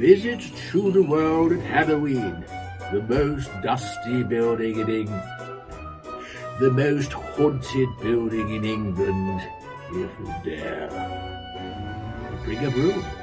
visit to the world at Halloween, the most dusty building in England, the most haunted building in England, if you dare. Bring a broom.